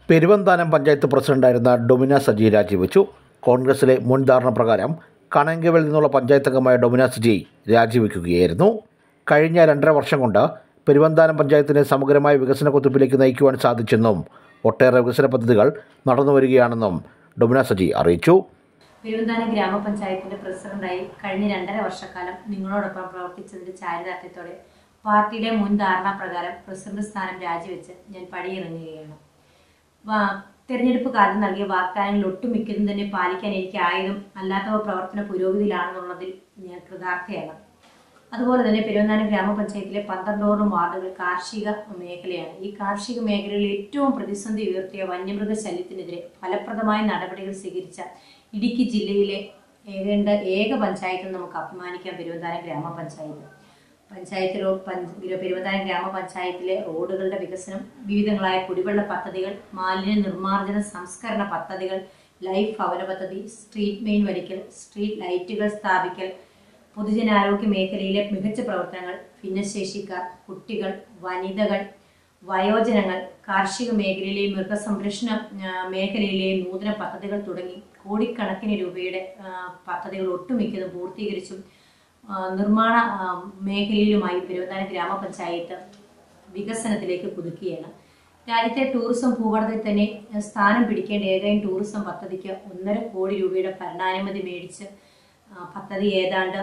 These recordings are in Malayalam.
പെരുവന്താനം പഞ്ചായത്ത് പ്രസിഡന്റായിരുന്ന ഡൊമിന സജി രാജിവെച്ചു. കോൺഗ്രസിലെ മുൻ ധാരണ പ്രകാരം കണങ്കവലിൽ നിന്നുള്ള പഞ്ചായത്ത് അംഗമായ ഡൊമിന സജി രാജിവെക്കുകയായിരുന്നു. കഴിഞ്ഞ 2.5 വർഷം കൊണ്ട് പെരുവന്താനം പഞ്ചായത്തിനെ സമഗ്രമായ വികസന കുതിപ്പിലേക്ക് നയിക്കുവാൻ സാധിച്ചെന്നും ഒട്ടേറെ വികസന പദ്ധതികൾ നടന്നുവരികയാണെന്നും ഡൊമിന സജി അറിയിച്ചു. പെരുവന്താനം ഗ്രാമപഞ്ചായത്തിന്റെ പ്രസിഡന്റായി കഴിഞ്ഞ 2.5 വർഷക്കാലം നിങ്ങളോടൊപ്പം പ്രവർത്തിച്ചതിന്റെ ചാരിതാർത്ഥ്യത്തോടെ പാർട്ടിയുടെ മുൻ ധാരണ പ്രകാരം പ്രസിഡന്റ് സ്ഥാനം രാജിവെച്ച് ഞാൻ പടിയിറങ്ങുകയാണ്. തെരഞ്ഞെടുപ്പ് കാലത്ത് നൽകിയ വാഗ്ദാനങ്ങൾ ഒട്ടുമിക്കതും തന്നെ പാലിക്കാൻ എനിക്കായതും അല്ലാത്തവ പ്രവർത്തന പുരോഗതിയിലാണെന്നുള്ളതിൽ ഞാൻ കൃതാർത്ഥയാണ്. അതുപോലെ തന്നെ പെരുവന്താനം ഗ്രാമപഞ്ചായത്തിലെ 12 വാർഡുകൾ കാർഷിക മേഖലയാണ്. ഈ കാർഷിക മേഖലയിൽ ഏറ്റവും പ്രതിസന്ധി ഉയർത്തിയ വന്യമൃഗ ശല്യത്തിനെതിരെ ഫലപ്രദമായ നടപടികൾ സ്വീകരിച്ച ഇടുക്കി ജില്ലയിലെ ഏക പഞ്ചായത്ത് നമുക്ക് അഭിമാനിക്കാം പെരുവന്താനം ഗ്രാമപഞ്ചായത്ത്. പെരുവന്താനം ഗ്രാമപഞ്ചായത്തിലെ റോഡുകളുടെ വികസനം, വിവിധങ്ങളായ കുടിവെള്ള പദ്ധതികൾ, മാലിന്യ നിർമ്മാർജ്ജന സംസ്കരണ പദ്ധതികൾ, ലൈഫ് ഭവന പദ്ധതി, സ്ട്രീറ്റ് മെയിൻ വലിക്കൽ, സ്ട്രീറ്റ് ലൈറ്റുകൾ സ്ഥാപിക്കൽ, പൊതുജനാരോഗ്യ മേഖലയിലെ മികച്ച പ്രവർത്തനങ്ങൾ, ഭിന്നശേഷിക്കാർ, കുട്ടികൾ, വനിതകൾ, വയോജനങ്ങൾ, കാർഷിക മേഖലയിലെയും മൃഗസംരക്ഷണ മേഖലയിലെയും നൂതന പദ്ധതികൾ തുടങ്ങി കോടിക്കണക്കിന് രൂപയുടെ പദ്ധതികൾ ഒട്ടുമിക്കതും പൂർത്തീകരിച്ചും നിർമ്മാണ മേഖലയിലുമായി പെരുവന്താനം ഗ്രാമപഞ്ചായത്ത് വികസനത്തിലേക്ക് കുതിക്കുകയാണ്. രാജ്യത്തെ ടൂറിസം ഭൂപടത്തിൽ തന്നെ സ്ഥാനം പിടിക്കേണ്ട ഏകൈക ടൂറിസം പദ്ധതിക്ക് 1.5 കോടി രൂപയുടെ ഭരണാനുമതി മേടിച്ച് പദ്ധതി ഏതാണ്ട്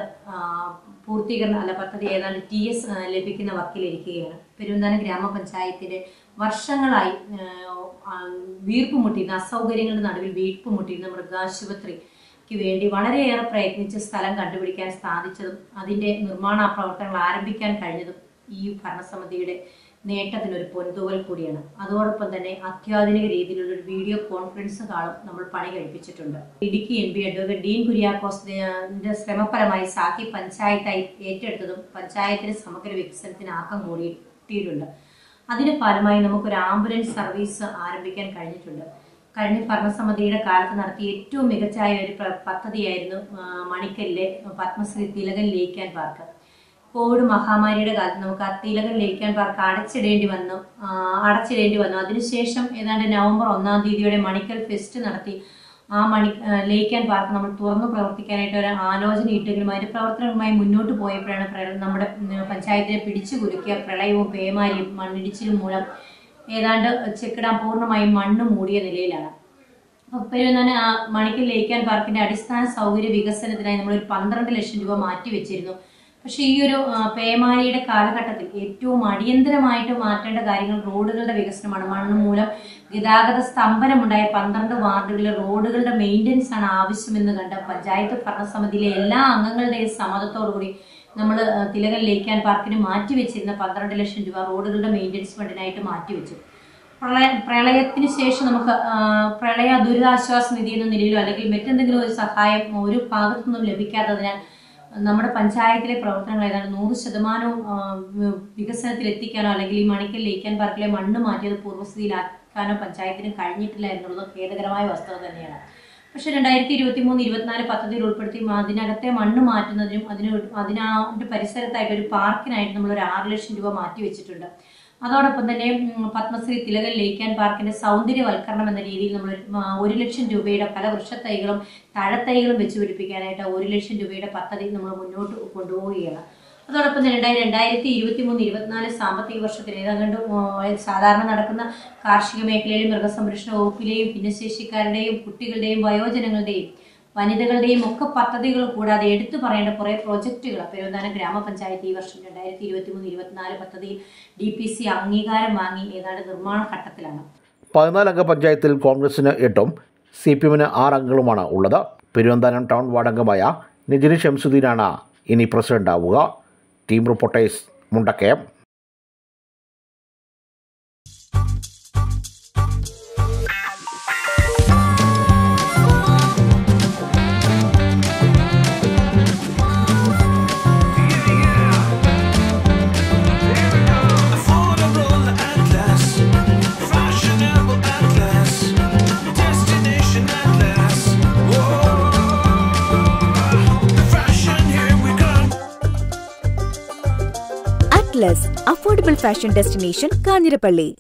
TS ലഭിക്കുന്ന വക്കിലിരിക്കുകയാണ്. പെരുവന്താനം ഗ്രാമപഞ്ചായത്തിന്റെ വർഷങ്ങളായി വീർപ്പുമുട്ടിയിരുന്ന അസൗകര്യങ്ങളുടെ നടുവിൽ വീർപ്പുമുട്ടിയിരുന്ന മൃഗാശുപത്രിക്ക് വേണ്ടി വളരെയേറെ പ്രയത്നിച്ച് സ്ഥലം കണ്ടുപിടിക്കാൻ സാധിച്ചതും അതിന്റെ നിർമ്മാണ പ്രവർത്തനങ്ങൾ ആരംഭിക്കാൻ കഴിഞ്ഞതും ഈ ഭരണസമിതിയുടെ നേട്ടത്തിനൊരു പൊൻതൂവൽ കൂടിയാണ്. അതോടൊപ്പം തന്നെ അത്യാധുനിക രീതിയിലുള്ള ഒരു വീഡിയോ കോൺഫറൻസ് ഹാളും നമ്മൾ പണി കഴിപ്പിച്ചിട്ടുണ്ട്. ഇടുക്കി MP അഡ്വക്കേറ്റ് ഡീൻ കുര്യാക്കോസിന്റെ ശ്രമഫലമായി സാക്കി പഞ്ചായത്തായി ഏറ്റെടുത്തതും പഞ്ചായത്തിന്റെ സമഗ്ര വികസനത്തിന് ആക്കം കൂടിയിട്ടുണ്ട്. അതിന്റെ ഫലമായി നമുക്കൊരു ആംബുലൻസ് സർവീസ് ആരംഭിക്കാൻ കഴിഞ്ഞിട്ടുണ്ട്. കഴിഞ്ഞ ഭരണസമിതിയുടെ കാലത്ത് നടത്തിയ ഏറ്റവും മികച്ചായ ഒരു പദ്ധതിയായിരുന്നു മണിക്കലിലെ Padmashri Thilakan lake and park. Covid മഹാമാരിയുടെ കാലത്ത് നമുക്ക് ആ തിലകൻ ലേക്ക് ആൻഡ് പാർക്ക് അടച്ചിടേണ്ടി വന്നു. അതിനുശേഷം ഏതാണ്ട് നവംബർ 1-ാം തീയതിയോടെ മണിക്കൽ ഫെസ്റ്റ് നടത്തി ആ ലേക്ക് ആൻഡ് പാർക്ക് നമ്മൾ തുറന്നു പ്രവർത്തിക്കാനായിട്ട് ഒരു ആലോചന ഇട്ടെങ്കിലും അതിന്റെ പ്രവർത്തനങ്ങളുമായി മുന്നോട്ട് പോയപ്പോഴാണ് നമ്മുടെ പഞ്ചായത്തിനെ പിടിച്ചു കുലുക്കിയ പ്രളയവും പേമാരിയും മണ്ണിടിച്ചിലും മൂലം ഏതാണ്ട് ചെക്കിടാൻ പൂർണ്ണമായും മണ്ണ് മൂടിയ നിലയിലാണ്. പെരുവന്താനം മണിക്കൽ ലേക്ക് ആൻഡ് പാർക്കിന്റെ അടിസ്ഥാന സൗകര്യ വികസനത്തിനായി നമ്മൾ 12 ലക്ഷം രൂപ മാറ്റിവെച്ചിരുന്നു. പക്ഷെ ഈ ഒരു പേമാരിയുടെ കാലഘട്ടത്തിൽ ഏറ്റവും അടിയന്തരമായിട്ട് മാറ്റേണ്ട കാര്യങ്ങൾ റോഡുകളുടെ വികസനമാണ്. മണ്ണ് മൂലം ഗതാഗത സ്തംഭനമുണ്ടായ 12 വാർഡുകളിലെ റോഡുകളുടെ മെയിൻ്റനൻസ് ആണ് ആവശ്യമെന്ന് കണ്ട പഞ്ചായത്ത് ഭരണസമിതിയിലെ എല്ലാ അംഗങ്ങളുടെയും സമ്മതത്തോടുകൂടി നമ്മൾ തിലകൻ ലേക്ക് ആൻഡ് പാർക്കിന് മാറ്റിവെച്ചിരുന്ന 12 ലക്ഷം രൂപ റോഡുകളുടെ മെയിൻ്റനൻസ് ഫണ്ടിനായിട്ട് മാറ്റിവെച്ചു. പ്രളയത്തിന് ശേഷം നമുക്ക് പ്രളയ ദുരിതാശ്വാസ നിധി എന്ന നിലയിലോ അല്ലെങ്കിൽ മറ്റെന്തെങ്കിലും ഒരു സഹായം ഒരു ഭാഗത്തു നിന്നും ലഭിക്കാത്തതിനാൽ നമ്മുടെ പഞ്ചായത്തിലെ പ്രവർത്തനങ്ങൾ ഏതാണ്ട് 100% വികസനത്തിൽ എത്തിക്കാനോ അല്ലെങ്കിൽ ഈ മണിക്കൽ ലേക്ക് ആൻഡ് പാർക്കിലെ മണ്ണ് മാറ്റിയത് പൂർവ്വസ്ഥിതിയിലാക്കാനോ പഞ്ചായത്തിന് കഴിഞ്ഞിട്ടില്ല എന്നുള്ളത് ഖേദകരമായ വസ്തുത തന്നെയാണ്. പക്ഷെ 2023-24 പദ്ധതിയിൽ ഉൾപ്പെടുത്തി അതിനകത്തെ മണ്ണ് മാറ്റുന്നതിനും അതിന്റെ പരിസരത്തായിട്ട് ഒരു പാർക്കിനായിട്ട് നമ്മൾ ഒരു 6 ലക്ഷം രൂപ മാറ്റിവെച്ചിട്ടുണ്ട്. അതോടൊപ്പം തന്നെ പത്മശ്രീ തിലകൻ ലേക്ക് ആൻഡ് പാർക്കിന്റെ സൗന്ദര്യവൽക്കരണം എന്ന രീതിയിൽ നമ്മൾ 1 ലക്ഷം രൂപയുടെ പല വൃക്ഷത്തൈകളും തഴത്തൈകളും വെച്ച് പിടിപ്പിക്കാനായിട്ട് 1 ലക്ഷം രൂപയുടെ പദ്ധതി നമ്മൾ മുന്നോട്ട് കൊണ്ടുപോവുകയാണ്. അതോടൊപ്പം തന്നെ 2023-24 സാമ്പത്തിക വർഷത്തിൽ ഏതാണ്ട് സാധാരണ നടക്കുന്ന കാർഷിക മേഖലയിലെയും മൃഗസംരക്ഷണ വകുപ്പിലെയും ഭിന്നശേഷിക്കാരുടെയും കുട്ടികളുടെയും വയോജനങ്ങളുടെയും വനിതകളുടെയും ഒക്കെ പദ്ധതികൾ കൂടാതെ എടുത്തു പറയേണ്ട കുറെ പ്രോജക്റ്റുകൾ പെരുവന്താനം ഗ്രാമപഞ്ചായത്ത് ഈ വർഷം 2023-24 പദ്ധതിയിൽ DPC അംഗീകാരം വാങ്ങി ഏതാണ്ട് നിർമ്മാണ ഘട്ടത്തിലാണ്. 14 അംഗ പഞ്ചായത്തിൽ കോൺഗ്രസിന് 8-ഉം CPM-ന് 6 അംഗങ്ങളുമാണ് ഉള്ളത്. പെരുവന്താനം ടൗൺ വാർഡംഗമായ നിജിനി ഷംസുദ്ദീനാണ് ഇനി പ്രസിഡന്റ് ആവുക. Team reporters Mundakayam. Affordable fashion destination Kanjirappally.